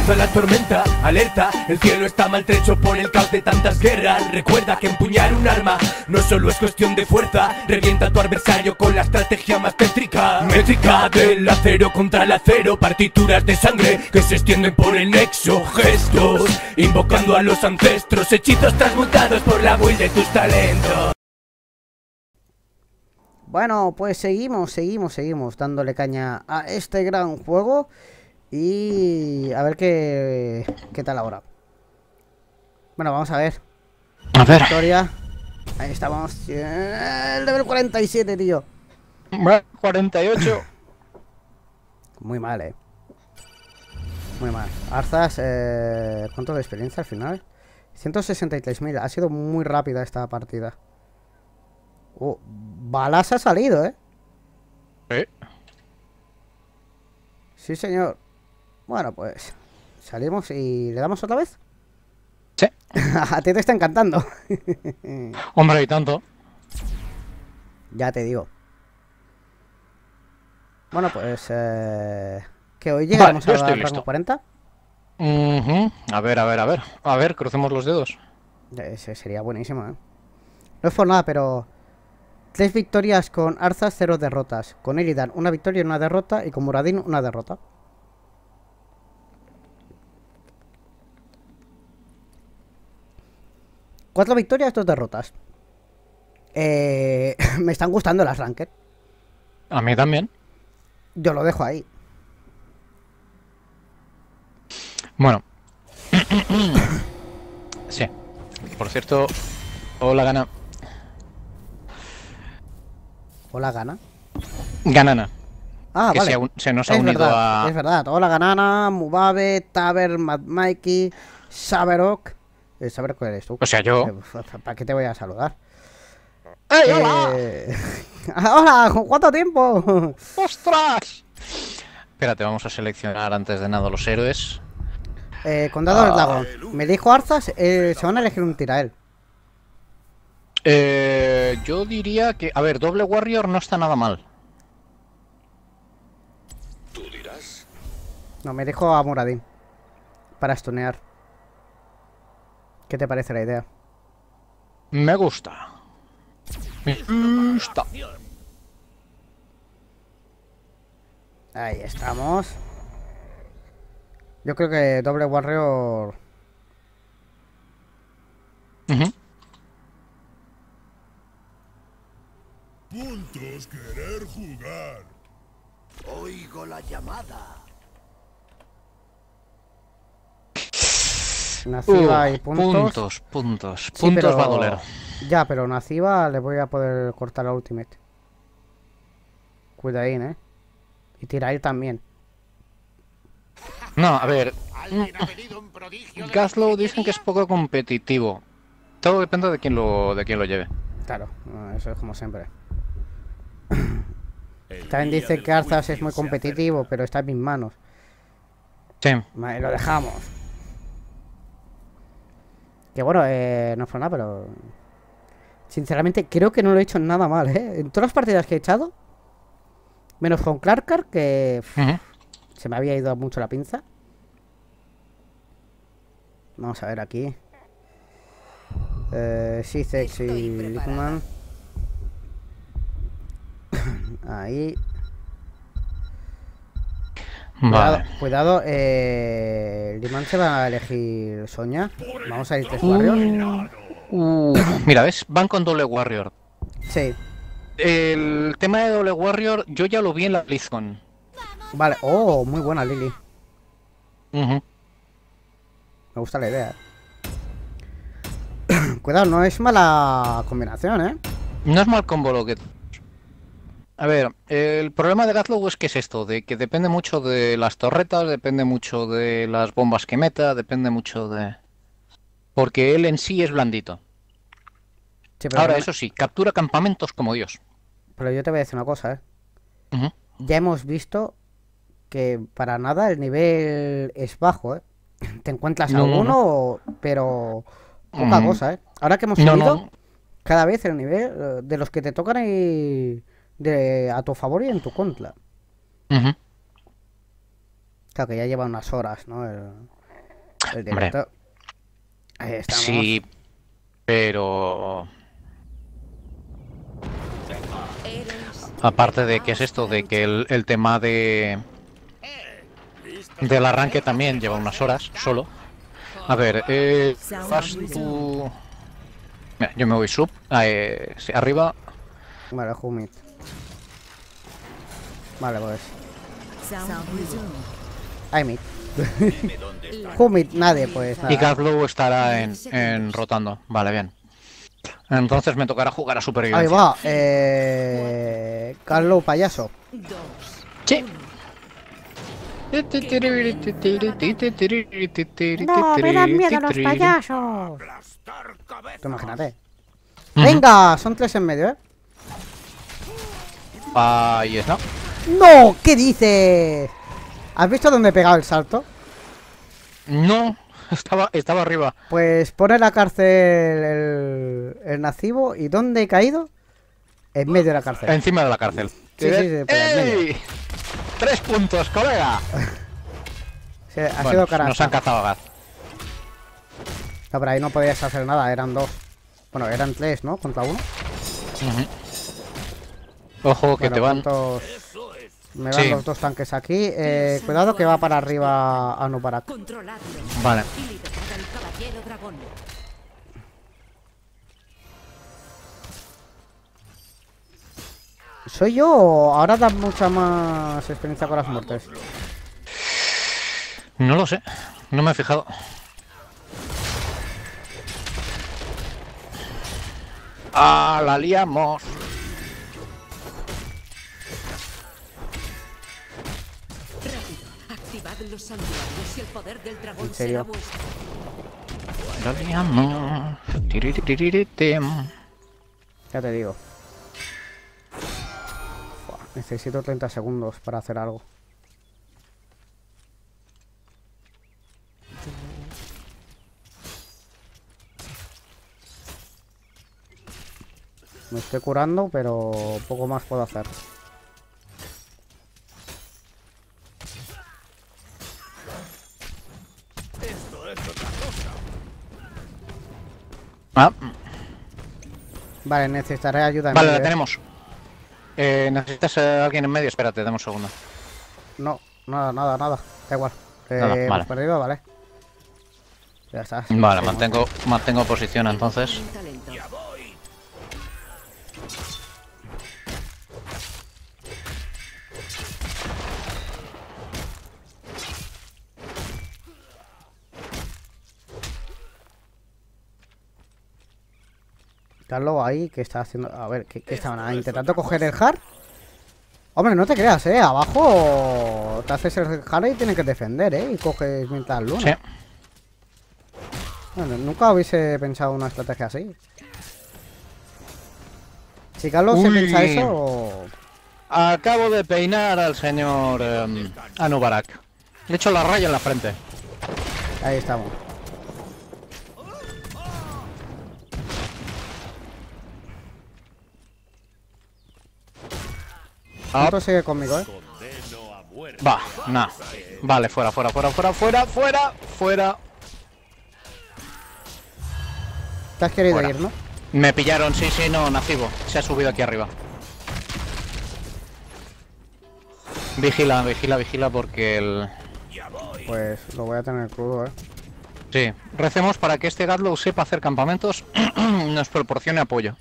Comienza la tormenta, alerta, el cielo está maltrecho por el caos de tantas guerras. Recuerda que empuñar un arma no solo es cuestión de fuerza. Revienta a tu adversario con la estrategia más tétrica. Métrica del acero contra el acero, partituras de sangre que se extienden por el nexo. Gestos, invocando a los ancestros, hechizos transmutados por la will de tus talentos. Bueno, pues seguimos dándole caña a este gran juego. Y a ver qué tal ahora. Bueno, vamos a ver. A ver. Victoria. Ahí estamos. El level 47, tío. 48. Muy mal, muy mal. Arzas, ¿cuánto de experiencia al final? 163.000. Ha sido muy rápida esta partida. Balas ha salido, Sí, señor. Bueno, pues salimos y le damos otra vez. Sí. A ti te está encantando. Hombre, y tanto. Ya te digo. Bueno, pues que hoy llegaremos Vale, al rango 40. A ver. A ver, crucemos los dedos. Ese sería buenísimo, No es por nada, pero 3 victorias con Arzas, 0 derrotas. Con Illidan, 1 victoria y 1 derrota. Y con Muradin, 1 derrota. Cuatro victorias, 2 derrotas. Me están gustando las ranked. A mí también. Yo lo dejo ahí. Bueno. Sí. Por cierto, hola Gana. Hola, Gana. Ganana. Ah, que vale. se nos ha unido a... Es verdad. Hola, Ganana, Mubabe, Taber, Mad Mikey, Saberok. ¿Saberok eres tú? O sea, yo. ¿Para qué te voy a saludar? ¡Ey, hola! ¡Hola! ¿Cuánto tiempo? ¡Ostras! Espérate, vamos a seleccionar antes de nada los héroes. Condado del Lago. Me dijo Arzas, se van a elegir un tirael. Yo diría que... A ver, doble warrior no está nada mal. ¿Tú dirás? No, me dijo a Muradin. Para stunear. ¿Qué te parece la idea? Me gusta. Me gusta. Ahí estamos. Yo creo que doble warrior... Puntos querer jugar. Oigo la llamada. Naciva y puntos. Puntos Sí, pero... va a doler. Ya, pero Naciva le voy a poder cortar la ultimate. Cuidadín, Y Tirail también. No, a ver. Gaslow dicen que es poco competitivo. Todo depende de quién lo lleve. Claro, eso es como siempre. También dice que Arzas es muy competitivo, pero está en mis manos. Sí. Vale, lo dejamos. Que bueno, no fue nada, pero... Sinceramente, creo que no lo he hecho nada mal, En todas las partidas que he echado, menos con Clarkar, que se me había ido mucho la pinza. Vamos a ver aquí. Sisex y Lickman. Ahí. Vale. Cuidado, Lickman se va a elegir Sonia. Vamos a ir 3 Warriors. Mira, ¿ves? Van con doble warrior. Sí. El tema de doble warrior, yo ya lo vi en la BlizzCon. Vale, muy buena Lily. Me gusta la idea. Cuidado, no es mala combinación, No es mal combo lo que... A ver, el problema de Gaslow es que es esto, de que depende mucho de las torretas, depende mucho de las bombas que meta, depende mucho de... Porque él en sí es blandito. Sí, pero ahora, eso sí, captura campamentos como Dios. Pero yo te voy a decir una cosa, Ya hemos visto que para nada el nivel es bajo, Te encuentras alguno, pero poca cosa, Ahora que hemos subido, cada vez el nivel de los que te tocan a tu favor y en tu contra. Claro que ya lleva unas horas, ¿no? El Hombre, directo. Ahí estamos. sí, pero aparte de que es esto, de que el tema del arranque también lleva unas horas solo. A ver, vas tú... Mira, yo me voy sub, sí, arriba. Vale, Humid. Vale, pues. I mid. Humid, nadie, pues Y nada. Gazlow estará en rotando. Vale, bien. Entonces me tocará jugar a Ahí supervivencia. va. Carlo, payaso. Sí. No, me dan miedo los payasos. Tú imagínate. Venga, son 3 en medio, ¿eh? Ahí está. ¡No! ¿Qué dices? ¿Has visto dónde he pegado el salto? No, estaba arriba. Pues pone la cárcel el Nacibo. ¿Y dónde he caído? En medio de la cárcel. Encima de la cárcel. Sí, pero en medio. ¡Ey! 3 puntos, colega. Sí, ha Bueno, sido carajo. nos han cazado a Gaz. No, pero ahí no podías hacer nada, eran 2. Bueno, eran 3, ¿no? Contra 1. Ojo, que Bueno, te van. ¿cuántos? Me van Sí. los 2 tanques aquí. Cuidado que va para arriba Anubarak. Vale. ¿Soy yo o ahora da mucha más experiencia con las muertes? No lo sé. No me he fijado. ¡Ah, la liamos! Activad los santuarios y el poder del dragón ¿En serio? será vuestro. La liamos. Tiririritem. Ya te digo. Fua, necesito 30 segundos para hacer algo. Me estoy curando, pero poco más puedo hacer. Ah, Vale, necesitaré ayuda en vale, medio, la ¿eh? tenemos. ¿Necesitas alguien en medio? Espérate, dame un segundo. No, nada. Da igual. Nada, Hemos vale. perdido, vale. Ya está. Vale, Sí, mantengo posición entonces. Un talento. Carlos ahí, ¿qué está haciendo? A ver, ¿qué estaban ahí? ¿Intentando coger el hard? Hombre, no te creas, abajo te haces el hard y tienes que defender, y coges mientras luna. Sí. Bueno, nunca hubiese pensado una estrategia así. Si Carlos se Uy. piensa eso... Acabo de peinar al señor Anubarak. Le he hecho la raya en la frente. Ahí estamos. Otro sigue conmigo, Va, nah. Vale, fuera. ¿Te has querido Fuera. ir, no? Me pillaron, sí, no, Nacibo. Se ha subido aquí arriba. Vigila porque el... Pues lo voy a tener crudo, Sí, recemos para que este Gadlow sepa hacer campamentos y nos proporcione apoyo.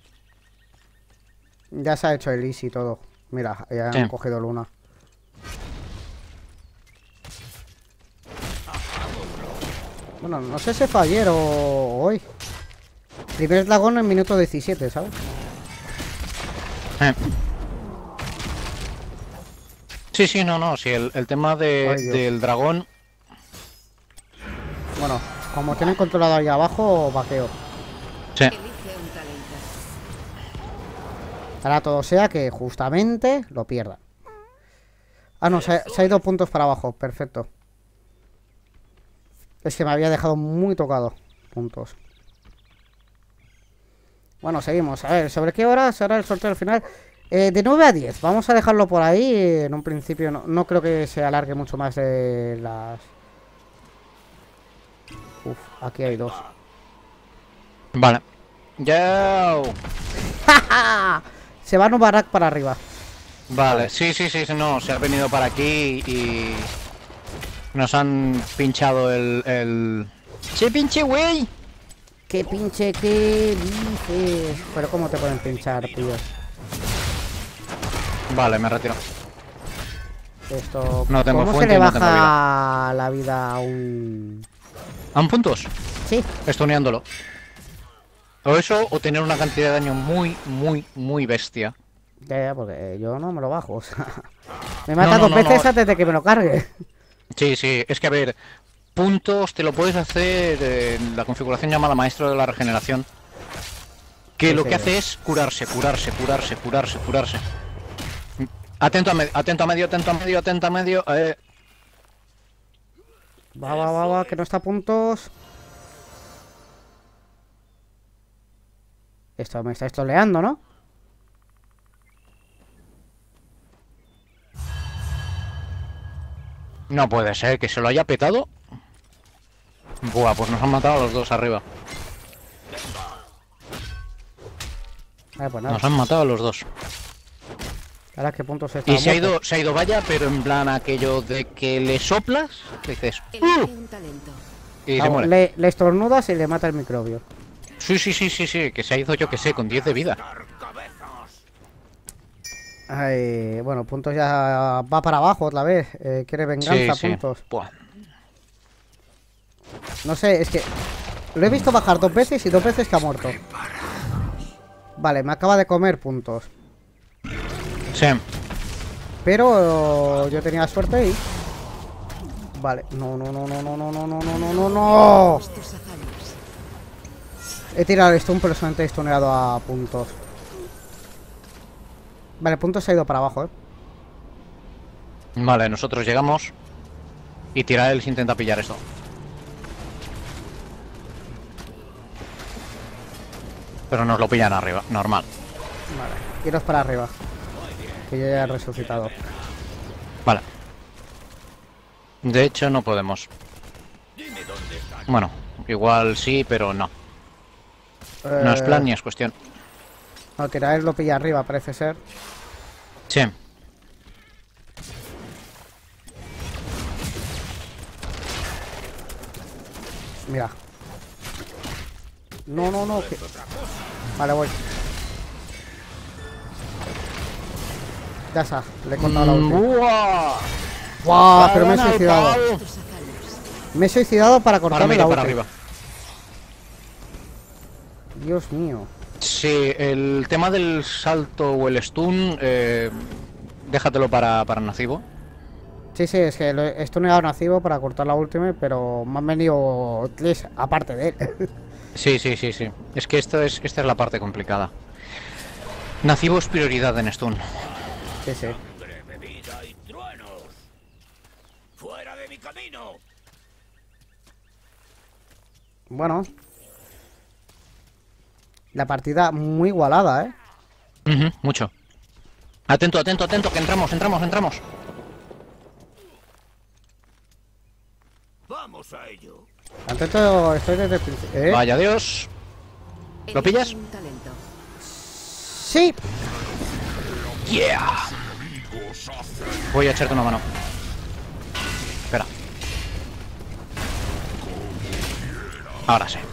Ya se ha hecho el easy y todo. Mira, ya Sí. han cogido luna. Bueno, no sé si fue ayer o hoy. Primer dragón en minuto 17, ¿sabes? Sí, no, sí, el tema Ay, Dios. del dragón... Bueno, como tienen controlado ahí abajo, vaqueo. Sí, Elige un talento. Ahora todo sea que justamente lo pierdan. Ah, no, se ha ido puntos para abajo. Perfecto. Es que me había dejado muy tocado. Puntos. Bueno, seguimos. A ver, ¿sobre qué hora será el sorteo al final? De 9 a 10. Vamos a dejarlo por ahí. En un principio no creo que se alargue mucho más de las... Uf, aquí hay dos. Vale. Ya. Se va Nubarak para arriba. Vale, sí, no, se ha venido para aquí y nos han pinchado el... ¡Sí, pinche güey! ¿Qué pinche qué dices? Pero ¿cómo te pueden pinchar, tío? Vale, me retiro. Esto... No tengo ¿Cómo se fuente le y no tengo baja la vida a un...? ¿A un puntos? Sí. Estuneándolo. O eso, o tener una cantidad de daño muy bestia. Ya, porque yo no me lo bajo, o sea... Me mata dos veces no. antes de que me lo cargue. Sí, es que a ver, puntos te lo puedes hacer en la configuración llamada Maestro de la Regeneración. Que lo que hace es curarse. Atento a medio. Va, que no está a puntos. Esto me está estoleando, ¿no? No puede ser que se lo haya petado. Buah, pues nos han matado a los dos arriba. Pues nada. Nos han matado a los dos. Ahora qué puntos está. Y se ha ido vaya, pero en plan aquello de que le soplas, dices Elige un talento. y se muere. Le estornudas y le mata el microbio. Sí, que se ha ido yo que sé, con 10 de vida. Ay, bueno, puntos ya va para abajo otra vez. Quiere venganza, puntos. Buah. No sé, es que lo he visto bajar dos veces y dos veces que ha muerto. Vale, me acaba de comer puntos. Sí. Pero yo tenía suerte y... Vale, no. Tus hazañas. He tirado el stun, pero solamente he stuneado a puntos. Vale, puntos se ha ido para abajo, Vale, nosotros llegamos y Tirael se intenta pillar esto. Pero nos lo pillan arriba, normal. Vale, iros para arriba. Que yo ya he resucitado. Vale. De hecho, no podemos. Bueno, igual sí, pero no. No es plan ni es cuestión. No, Tirael lo pilla arriba, parece ser. Sí. Mira. No. Que... Vale, voy. Ya está, le he contado la última. ¡Buah! ¡Buah! Pero me he suicidado. Tus hazañas. Me he suicidado para Ahora cortarme me la iré para ulti. arriba. Dios mío. Sí, el tema del salto o el stun, déjatelo para Nacibo. Sí, es que lo he stuneado nativo para cortar la última, pero me han venido tres aparte de él. Sí. Es que esta es la parte complicada. Nacibo es prioridad en stun. Sí. Bebida y truenos. ¡Fuera de mi camino! Bueno. La partida muy igualada, Mucho. Atento, que entramos. Vamos a ello. Atento, estoy desde el principio. Vaya Dios. ¿Lo pillas? Elige un talento. Sí. Yeah. Voy a echarte una mano. Espera. Ahora sí.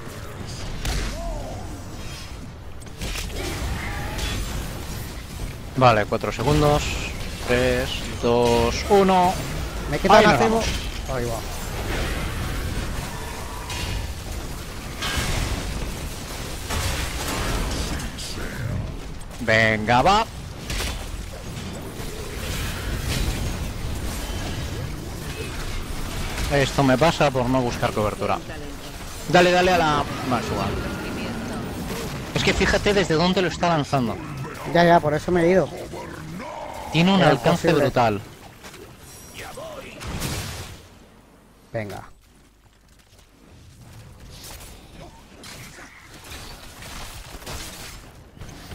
Vale, 4 segundos. 3, 2, 1. Me queda Ahí nos nativo. vamos. Ahí va. Venga, va. Esto me pasa por no buscar cobertura. Dale a la... Vale, suba. Es que fíjate desde dónde lo está lanzando. Ya, por eso me he ido. Tiene un Era alcance imposible. brutal. Venga.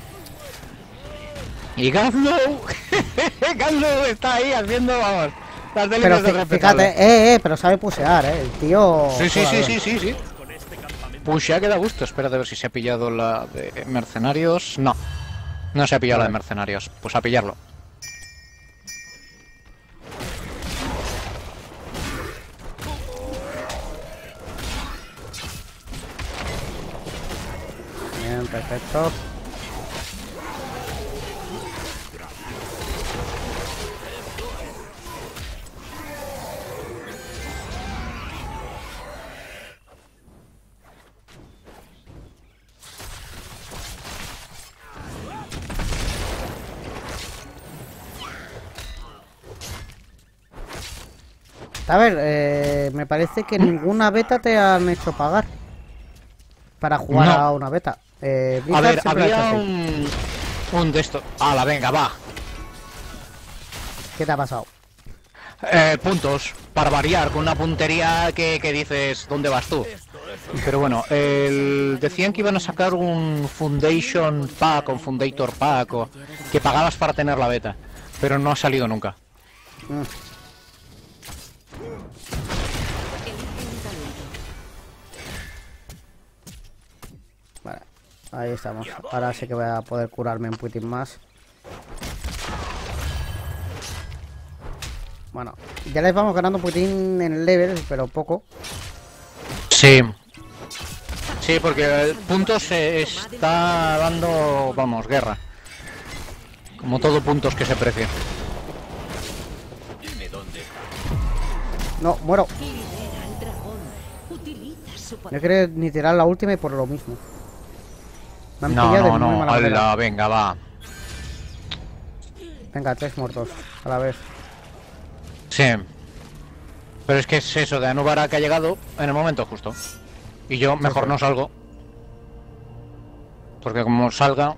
Y Gazlow... Gazlow está ahí haciendo, vamos, Las Pero delicias del respetable. fíjate, pero sabe pusear, el tío. Sí, sí, sí, Joder. sí, sí, sí. Pues ya queda a gusto. Espérate a ver si se ha pillado la de mercenarios. No, no se ha pillado la de mercenarios. Pues a pillarlo. Bien, perfecto. A ver, me parece que ninguna beta te han hecho pagar para jugar No. a una beta. A Blizzard ver, siempre ha hecho había así. un de estos. ¡Hala, venga, va! ¿Qué te ha pasado? Puntos, para variar, con una puntería que dices, ¿dónde vas tú? Pero bueno, decían que iban a sacar un Foundation Pack o un Fundator Pack o que pagabas para tener la beta, pero no ha salido nunca. Mm. Vale, ahí estamos. Ahora sí que voy a poder curarme un poquitín más. Bueno, ya les vamos ganando un poquitín en level, pero poco. Sí. Sí, porque puntos se está dando, vamos, guerra. Como todo puntos que se precia. No, muero. Lidera al dragón. Utiliza su No poder. quiero ni tirar la última y por lo mismo. Me han No, pillado de no, muy no, mala manera. hala, venga, va. Venga, 3 muertos a la vez. Sí. Pero es que es eso, de Anubara que ha llegado en el momento justo. Y yo mejor sí. no salgo. Porque como salga...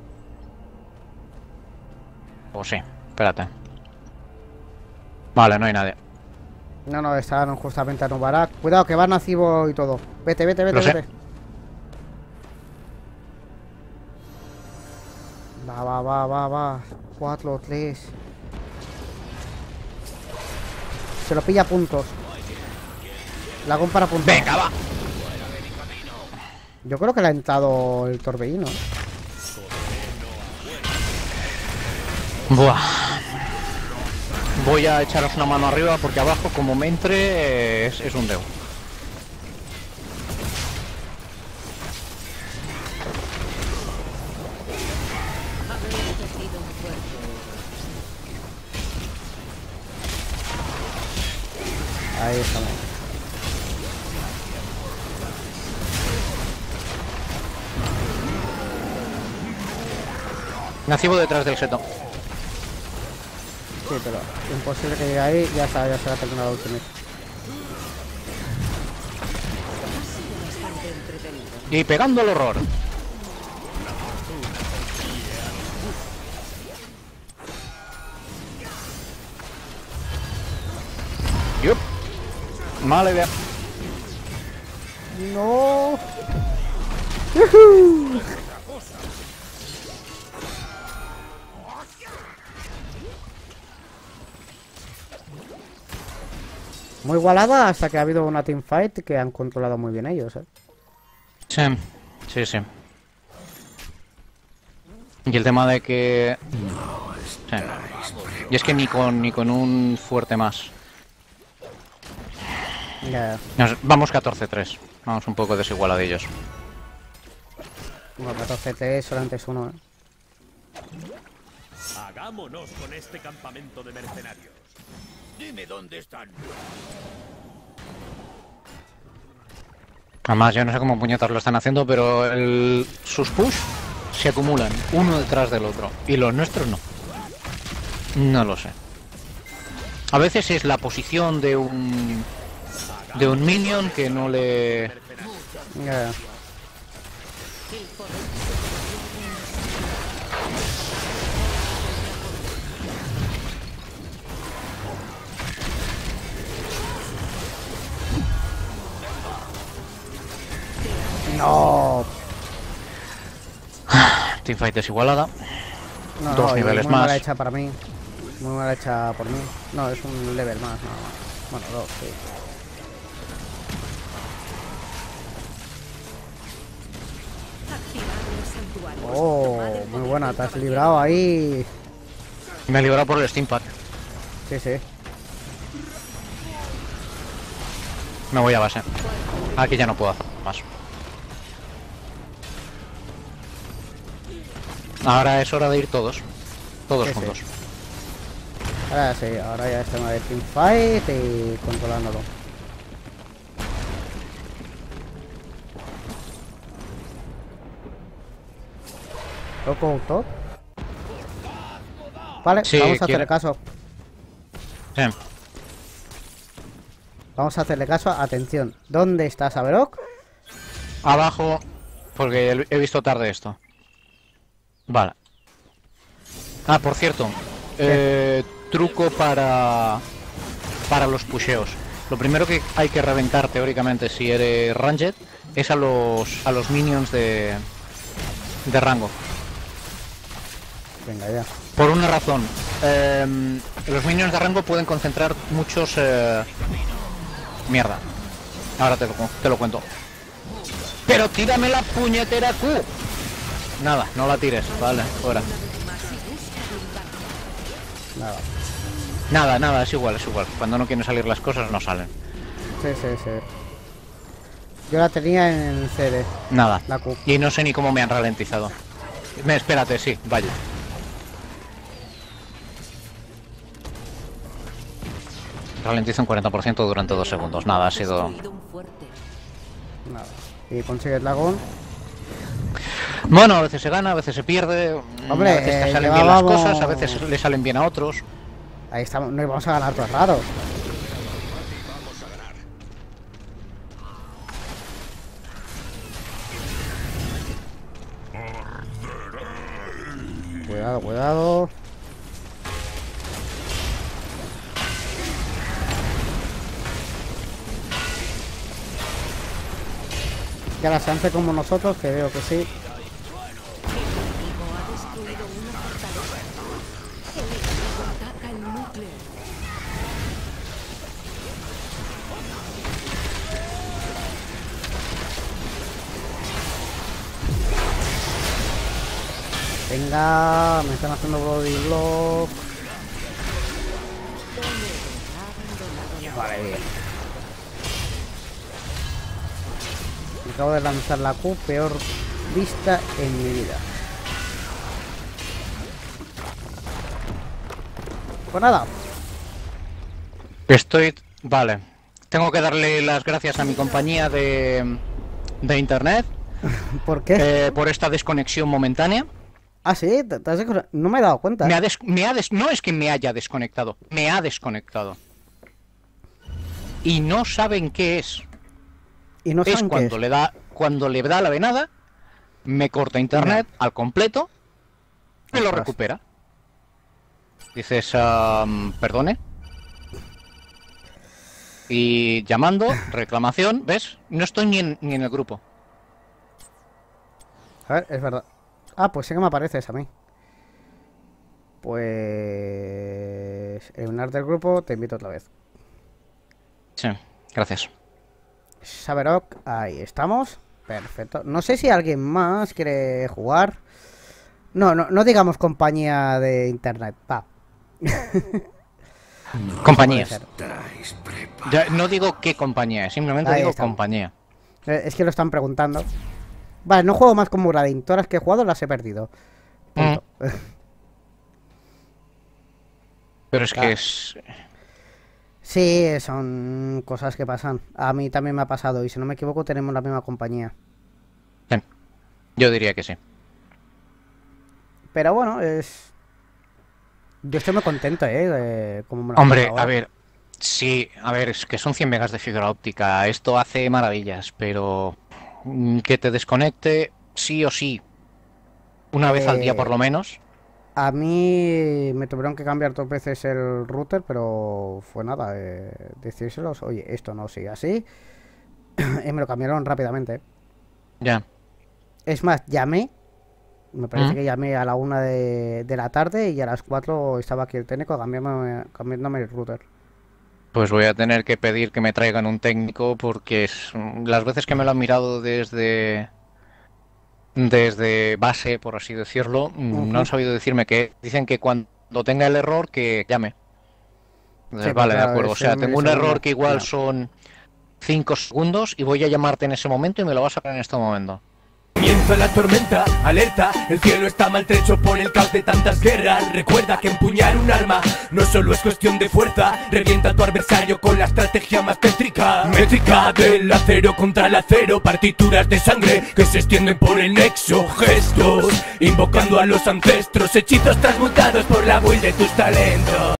Pues sí, espérate. Vale, no hay nadie. No, no, estaban justamente a Nubarak. Cuidado, que va Nacibo y todo. Vete, vete, vete, Lo sé. vete. Va. 4, 3. Se lo pilla a puntos. La para puntos. ¡Venga, va! Yo creo que le ha entrado el torbellino. Buah. Voy a echaros una mano arriba porque abajo, como me entre, es un dedo. Habéis perdido un cuerpo. Ahí estamos. Nacibo detrás del seto. Sí, pero imposible que llegue ahí. Ya está, ya se ha terminado la última. Bastante entretenido. Y pegando el horror. Yup. Mala idea. No. Muy igualada hasta que ha habido una teamfight que han controlado muy bien ellos, ¿eh? Sí, sí, sí. Y el tema de que... Sí. Y es que ni con un fuerte más. Ya, Vamos 14-3. Vamos un poco desigualadillos. bueno, 14 solamente es uno, ¿eh? Hagámonos con este campamento de mercenarios. Dime dónde están. Además, yo no sé cómo puñetas lo están haciendo, pero sus push se acumulan uno detrás del otro. Y los nuestros no. No lo sé. A veces es la posición de un minion que no le... Ya. No, Teamfight desigualada. no, Dos no, y niveles muy más. mala hecha para mí. Muy mal hecha por mí. No, es un level más, nada más. Bueno, dos, sí. Oh, muy buena, te has librado ahí. Me he librado por el Steam Pack. Sí, sí. Me voy a base. Aquí ya no puedo hacer más. Ahora es hora de ir todos. Todos Sí, juntos. sí. Ahora sí, ahora ya estamos de teamfight y controlándolo. ¿Toco top? Vale, Sí, vamos a quiere- hacerle caso. Sí. Vamos a hacerle caso. Atención, ¿dónde está Saberok? Abajo, porque he visto tarde esto. Vale. Ah, por cierto. Truco para los pusheos. Lo primero que hay que reventar teóricamente si eres ranged es a los minions de rango. Venga, ya. Por una razón. Los minions de rango pueden concentrar muchos... Mierda. Ahora te lo cuento. Pero tírame la puñetera Q. Nada, no la tires. Vale, fuera. Nada. Nada, es igual, es igual. Cuando no quieren salir las cosas, no salen. Sí, sí, sí. Yo la tenía en CD, Nada. la Q. Y no sé ni cómo me han ralentizado. Espérate, sí, vaya. Ralentizo un 40% durante 2 segundos. Nada, ha sido... Nada. Y consigues dragón. Bueno, a veces se gana, a veces se pierde. Hombre, a veces te salen bien las llevábamos- cosas, a veces le salen bien a otros. Ahí estamos, no íbamos a ganar todo raro. Cuidado, cuidado. Ya la se hace como nosotros, que veo que sí. Ataca el núcleo. Venga, me están haciendo Bloody Block. Vale, bien. Me acabo de lanzar la Q, peor vista en mi vida. Pues nada, Vale. Tengo que darle las gracias a mi compañía de internet ¿por qué? por esta desconexión momentánea. Ah, sí, no me he dado cuenta. No es que me haya desconectado, me ha desconectado. Y no saben qué es. Y no Es saben qué es. cuando le da la venada, me corta internet al completo y lo Ostras. recupera. Dices, perdone. Y llamando, reclamación, ¿ves? No estoy ni en el grupo. A ver, es verdad. Ah, pues sí que me apareces a mí. Pues... eliminar del grupo, te invito otra vez. Sí, gracias. Saberok, ahí estamos. Perfecto. No sé si alguien más quiere jugar. No digamos compañía de internet. Va. Compañía. Puede ser. No digo qué compañía es, simplemente Ahí digo estamos. compañía. Es que lo están preguntando. Vale, no juego más con Muradin. Todas las que he jugado las he perdido. Punto. Pero es Ah. que es... Sí, son cosas que pasan. A mí también me ha pasado. Y si no me equivoco, tenemos la misma compañía. Sí, yo diría que sí. Pero bueno, es... Yo estoy muy contento, como me lo han Hombre, pasado a ahora. ver, sí, a ver, es que son 100 megas de fibra óptica, esto hace maravillas, pero que te desconecte sí o sí, una vez al día por lo menos. A mí me tuvieron que cambiar 2 veces el router, pero fue nada, decírselos, oye, esto no sigue así. Y me lo cambiaron rápidamente. Ya, Es más, llamé Me parece que llamé a la 1 de la tarde y a las 4 estaba aquí el técnico cambiándome el router. Pues voy a tener que pedir que me traigan un técnico porque las veces que me lo han mirado desde base, por así decirlo, no han sabido decirme que dicen que cuando tenga el error que llame. Entonces, Sí, vale, claro, de acuerdo. O sea, tengo un error que igual son 5 segundos y voy a llamarte en ese momento y me lo vas a sacar en este momento. Comienza la tormenta, alerta, el cielo está maltrecho por el caos de tantas guerras. Recuerda que empuñar un arma no solo es cuestión de fuerza, revienta a tu adversario con la estrategia más tétrica. Métrica del acero contra el acero, partituras de sangre que se extienden por el nexo. Gestos, invocando a los ancestros, hechizos transmutados por la build de tus talentos.